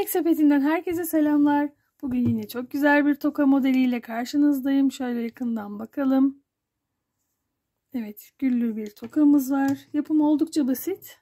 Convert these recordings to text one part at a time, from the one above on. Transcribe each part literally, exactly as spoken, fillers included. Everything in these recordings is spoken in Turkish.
İpek Sepeti'nden herkese selamlar. Bugün yine çok güzel bir toka modeliyle karşınızdayım. Şöyle yakından bakalım. Evet, güllü bir tokamız var. Yapımı oldukça basit.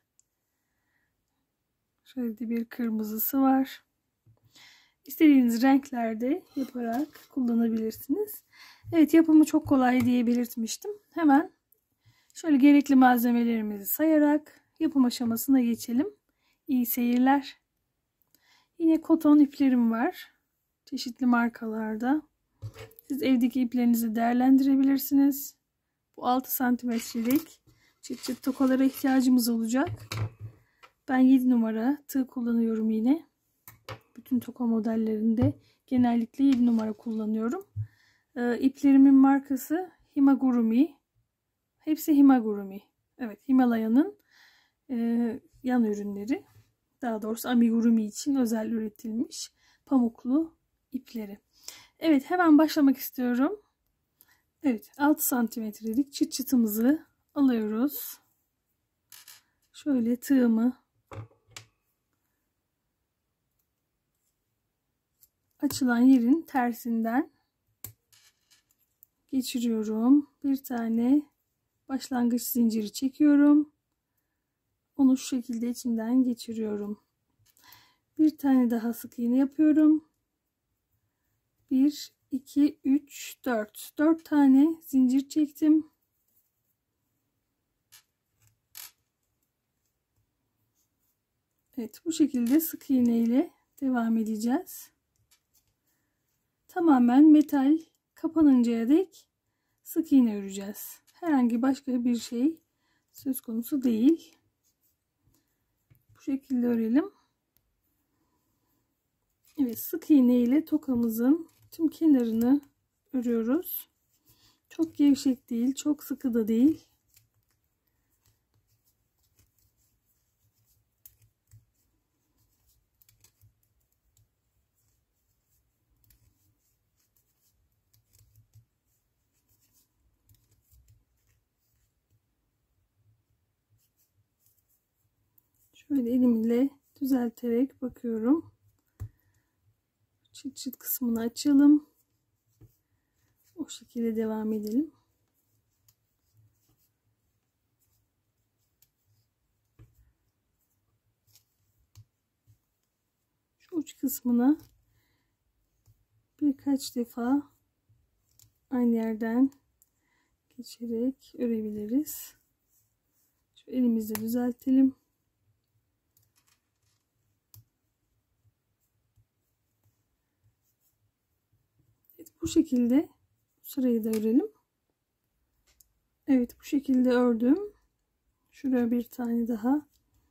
Şöyle de bir kırmızısı var. İstediğiniz renklerde yaparak kullanabilirsiniz. Evet, yapımı çok kolay diye belirtmiştim. Hemen şöyle gerekli malzemelerimizi sayarak yapım aşamasına geçelim. İyi seyirler. Yine koton iplerim var. Çeşitli markalarda. Siz evdeki iplerinizi değerlendirebilirsiniz. Bu altı santimetrelik çıt çıt tokalara ihtiyacımız olacak. Ben yedi numara tığ kullanıyorum yine. Bütün toka modellerinde genellikle yedi numara kullanıyorum. Ee, iplerimin markası Himagurumi. Hepsi Himagurumi. Evet, Himalaya'nın e, yan ürünleri. Daha doğrusu amigurumi için özel üretilmiş pamuklu ipleri. Evet, hemen başlamak istiyorum. Evet, altı santimetrelik çıt çıtımızı alıyoruz. Şöyle tığımı açılan yerin tersinden geçiriyorum. Bir tane başlangıç zinciri çekiyorum. Onu şu şekilde içinden geçiriyorum. Bir tane daha sık iğne yapıyorum. bir, iki, üç, dört. dört tane zincir çektim. Evet, bu şekilde sık iğne ile devam edeceğiz. Tamamen metal kapanıncaya dek sık iğne öreceğiz. Herhangi başka bir şey söz konusu değil. Bu şekilde örelim. Evet, sık iğne ile tokamızın tüm kenarını örüyoruz. Çok gevşek değil, çok sıkı da değil. Şöyle elimle düzelterek bakıyorum. Çıt çıt kısmını açalım. O şekilde devam edelim. Şu uç kısmına birkaç defa aynı yerden geçerek örebiliriz. Şu elimizle düzeltelim. Evet, bu şekilde sırayı da örelim. Evet, bu şekilde ördüm. Şuraya bir tane daha.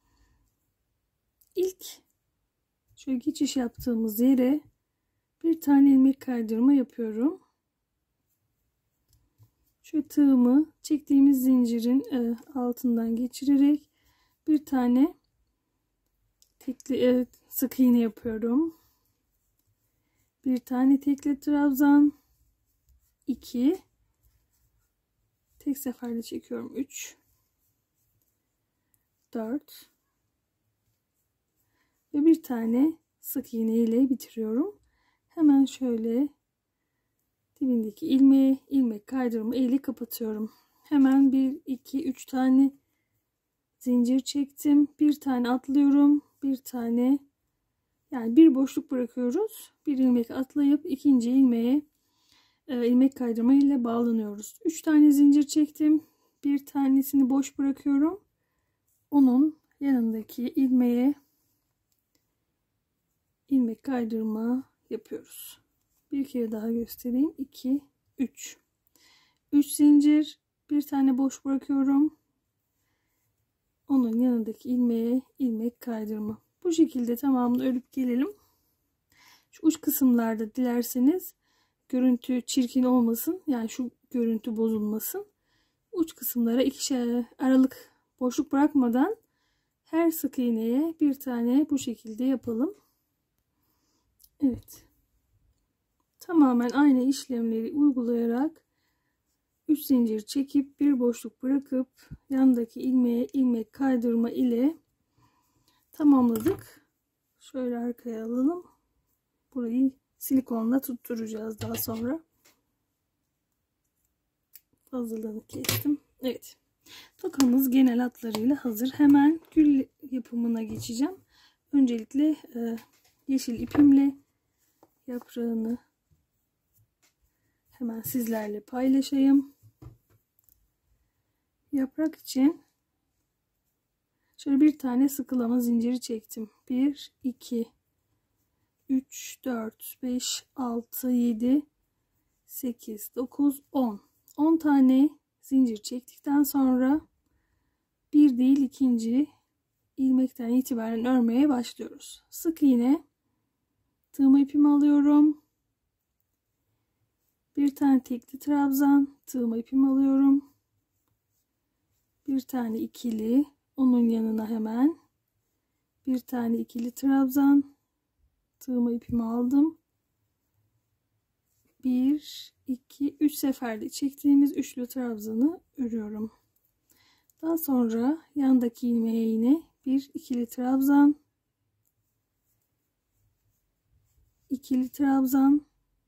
İlk şöyle geçiş yaptığımız yere bir tane ilmek kaydırma yapıyorum. Şu tığımı çektiğimiz zincirin altından geçirerek bir tane tekli sık iğne yapıyorum. Bir tane tekli trabzan, iki, tek seferde çekiyorum, üç, dört ve bir tane sık iğne ile bitiriyorum. Hemen şöyle dibindeki ilmeği ilmek kaydırma ile kapatıyorum. Hemen bir, iki, üç tane zincir çektim. Bir tane atlıyorum. Bir tane, yani bir boşluk bırakıyoruz. Bir ilmek atlayıp ikinci ilmeğe e, ilmek kaydırma ile bağlanıyoruz. üç tane zincir çektim. Bir tanesini boş bırakıyorum. Onun yanındaki ilmeğe ilmek kaydırma yapıyoruz. Bir kere daha göstereyim. iki, üç. üç zincir, bir tane boş bırakıyorum. Onun yanındaki ilmeğe ilmek kaydırma. Bu şekilde tamamını örüp gelelim. Şu uç kısımlarda dilerseniz görüntü çirkin olmasın, yani şu görüntü bozulmasın. Uç kısımlara ikişer aralık boşluk bırakmadan her sık iğneye bir tane bu şekilde yapalım. Evet. Tamamen aynı işlemleri uygulayarak üç zincir çekip bir boşluk bırakıp yandaki ilmeğe ilmek kaydırma ile tamamladık. Şöyle arkaya alalım. Burayı silikonla tutturacağız daha sonra. Fazlalığını kestim. Evet. Tokamız genel hatlarıyla hazır. Hemen gül yapımına geçeceğim. Öncelikle e, yeşil ipimle yaprağını hemen sizlerle paylaşayım. Yaprak için şöyle bir tane sıkılama zinciri çektim. bir, iki, üç, dört, beş, altı, yedi, sekiz, dokuz, on. on tane zincir çektikten sonra bir değil ikinci ilmekten itibaren örmeye başlıyoruz. Sık iğne, tığma ipimi alıyorum. Bir tane tekli trabzan, tığma ipimi alıyorum. Bir tane ikili, onun yanına hemen bir tane ikili trabzan, tığma ipimi aldım. bir, iki, üç seferde çektiğimiz üçlü trabzanı örüyorum. Daha sonra yandaki ilmeğe yine bir ikili trabzan, ikili trabzan,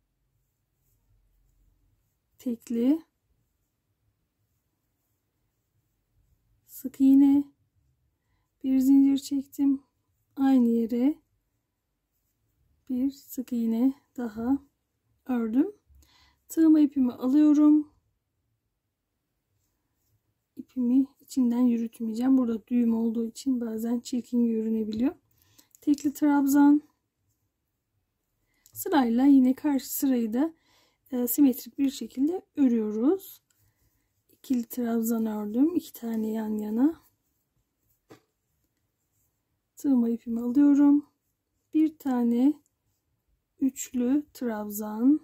tekli, sık iğne, bir zincir çektim, aynı yere bir sık iğne daha ördüm. Tığma ipimi alıyorum. İpimi içinden yürütmeyeceğim. Burada düğüm olduğu için bazen çirkin görünebiliyor. Tekli trabzan. Sırayla yine karşı sırayı da e, simetrik bir şekilde örüyoruz. İkili trabzan ördüm. İki tane yan yana. Tığma ipimi alıyorum. Bir tane üçlü trabzan.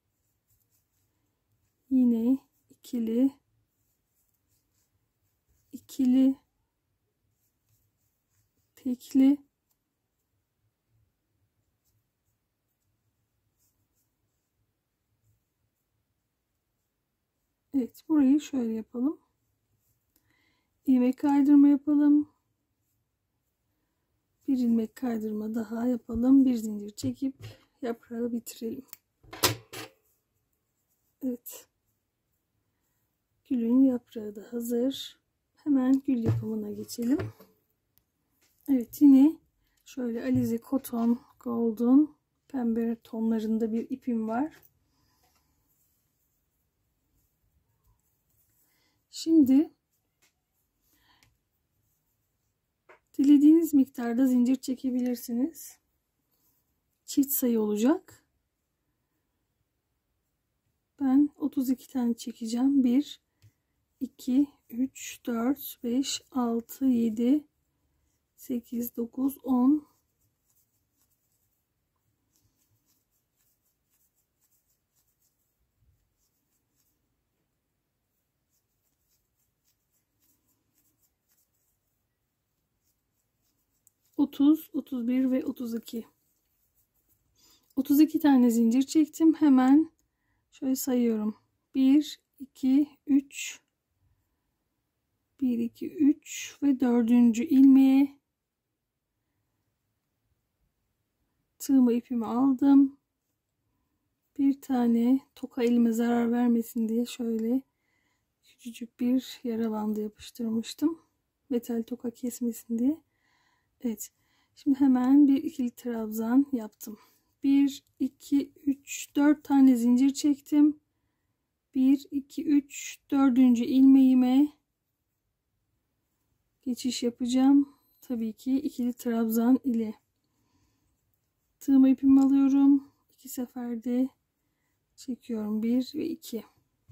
Yine ikili, ikili, tekli, evet, burayı şöyle yapalım. İlmek kaydırma yapalım. Bir ilmek kaydırma daha yapalım. Bir zincir çekip yaprağı bitirelim. Evet. Gülün yaprağı da hazır. Hemen gül yapımına geçelim. Evet, yine şöyle Alize Cotton Golden pembe tonlarında bir ipim var. Şimdi dilediğiniz miktarda zincir çekebilirsiniz. Çift sayı olacak. Ben otuz iki tane çekeceğim. bir, iki, üç, dört, beş, altı, yedi, sekiz, dokuz, on. otuz, otuz bir ve otuz iki. otuz iki tane zincir çektim. Hemen şöyle sayıyorum. bir, iki, üç, bir, iki, üç ve dördüncü ilmeğe tığma ipimi aldım. Bir tane toka elime zarar vermesin diye şöyle küçücük bir yara bandı yapıştırmıştım. Metal toka kesmesin diye. Evet. Şimdi hemen bir ikili trabzan yaptım. bir, iki, üç, dört tane zincir çektim. bir, iki, üç, dördüncü ilmeğime geçiş yapacağım. Tabii ki ikili trabzan ile. Tığma ipimi alıyorum. İki seferde çekiyorum. bir ve iki.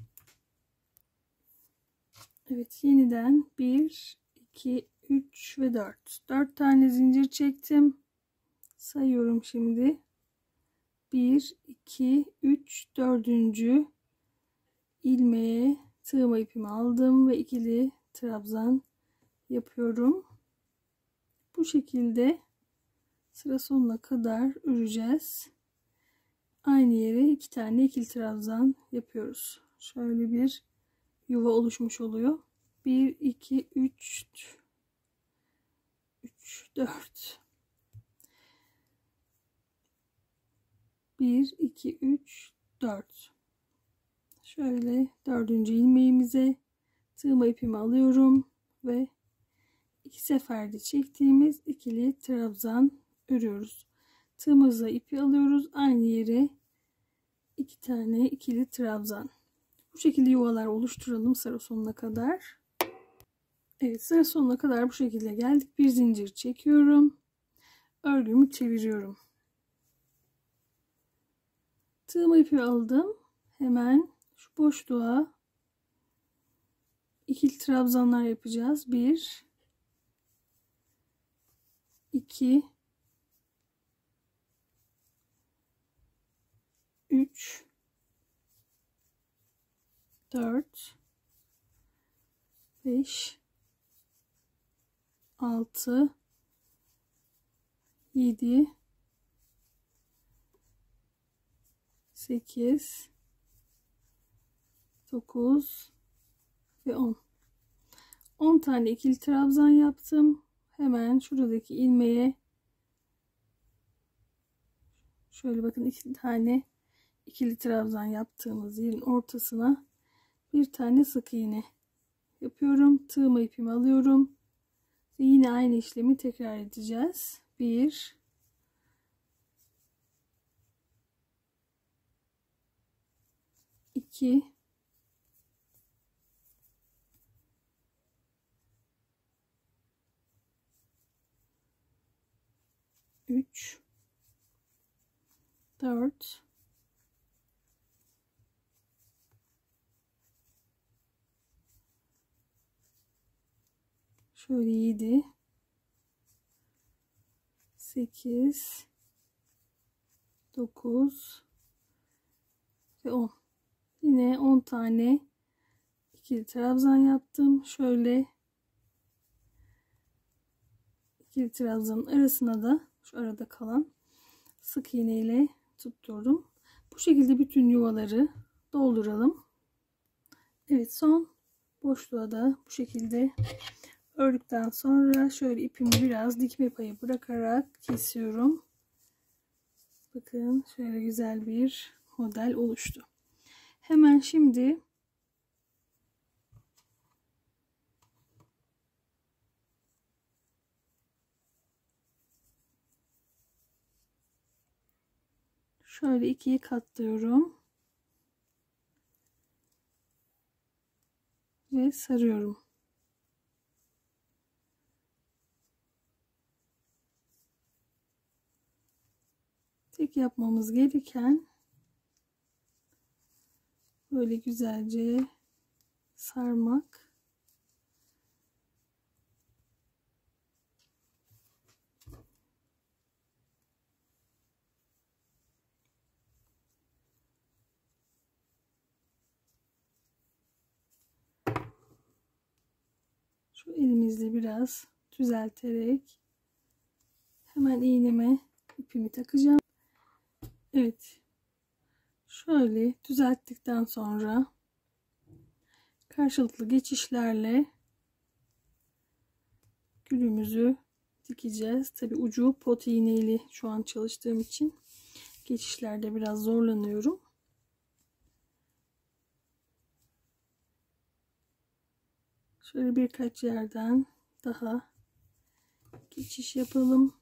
Evet, yeniden bir, iki, üç ve dört. dört tane zincir çektim. Sayıyorum şimdi. bir, iki, üç, dördüncü ilmeğe tığma ipimi aldım ve ikili trabzan yapıyorum. Bu şekilde sıra sonuna kadar öreceğiz. Aynı yere iki tane ikili trabzan yapıyoruz. Şöyle bir yuva oluşmuş oluyor. bir, iki, üç, üç, dört. bir, iki, üç, dört. Şöyle dördüncü ilmeğimize tığma ipimi alıyorum ve iki seferde çektiğimiz ikili trabzan örüyoruz. Tığımızla ipi alıyoruz. Aynı yere iki tane ikili trabzan. Bu şekilde yuvalar oluşturalım sıra sonuna kadar. Evet, sıra sonuna kadar bu şekilde geldik. Bir zincir çekiyorum. Örgümü çeviriyorum. Tığıma ipi aldım. Hemen şu boşluğa ikili trabzanlar yapacağız. bir, iki, üç, dört, beş, altı, yedi, sekiz, dokuz ve on. on tane ikili trabzan yaptım. Hemen şuradaki ilmeğe şöyle bakın, iki tane ikili trabzan yaptığımız yerin ortasına bir tane sık iğne yapıyorum. Tığıma ipimi alıyorum. Ve yine aynı işlemi tekrar edeceğiz. bir, iki, üç, dört, şöyle yedi, sekiz, dokuz ve on. Yine on tane ikili trabzan yaptım. Şöyle ikili trabzanın arasına da şu arada kalan sık iğne ile tutturdum. Bu şekilde bütün yuvaları dolduralım. Evet, son boşluğa da bu şekilde ördükten sonra şöyle ipimi biraz dikme payı bırakarak kesiyorum. Bakın şöyle güzel bir model oluştu. Hemen şimdi şöyle ikiye katlıyorum ve sarıyorum. Tek yapmamız gereken böyle güzelce sarmak. Şu elimizle biraz düzelterek hemen iğneme ipimi takacağım. Evet. Şöyle düzelttikten sonra karşılıklı geçişlerle gülümüzü dikeceğiz. Tabi ucu pot iğneyle şu an çalıştığım için geçişlerde biraz zorlanıyorum. Şöyle birkaç yerden daha geçiş yapalım.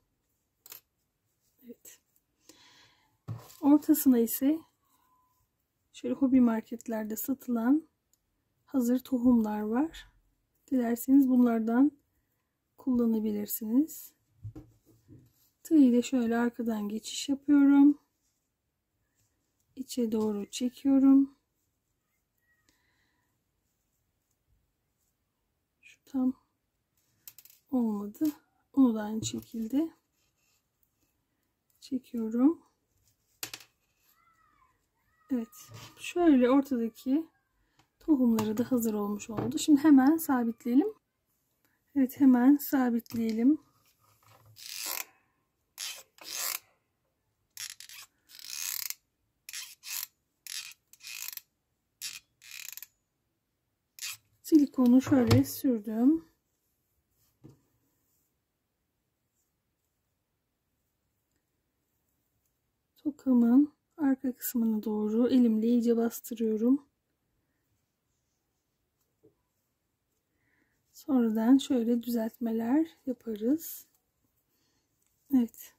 Evet. Ortasına ise şöyle hobi marketlerde satılan hazır tohumlar var. Dilerseniz bunlardan kullanabilirsiniz. Tığ ile şöyle arkadan geçiş yapıyorum. İçe doğru çekiyorum. Şu tam olmadı. Onu da aynı şekilde çekiyorum. Evet. Şöyle ortadaki tohumları da hazır olmuş oldu. Şimdi hemen sabitleyelim. Evet, hemen sabitleyelim. Silikonu şöyle sürdüm. Tokamın arka kısmına doğru elimle iyice bastırıyorum. Sonradan şöyle düzeltmeler yaparız. Evet.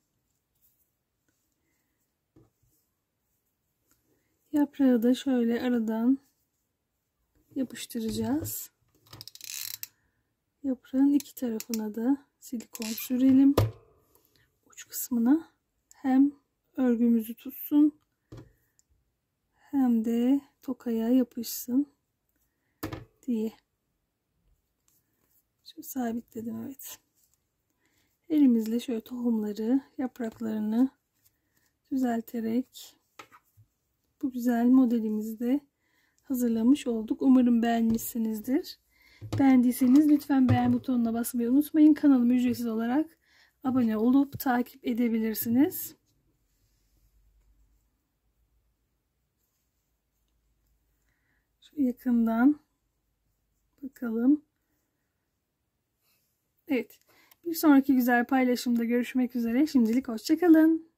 Yaprağı da şöyle aradan yapıştıracağız. Yaprağın iki tarafına da silikon sürelim. Uç kısmına hem örgümüzü tutsun hem de tokaya yapışsın diye. Şöyle sabitledim, evet. Elimizle şöyle tohumları, yapraklarını düzelterek bu güzel modelimizi de hazırlamış olduk. Umarım beğenmişsinizdir. Beğendiyseniz lütfen beğen butonuna basmayı unutmayın. Kanalıma ücretsiz olarak abone olup takip edebilirsiniz. Şu yakından bakalım. Evet. Bir sonraki güzel paylaşımda görüşmek üzere. Şimdilik hoşça kalın.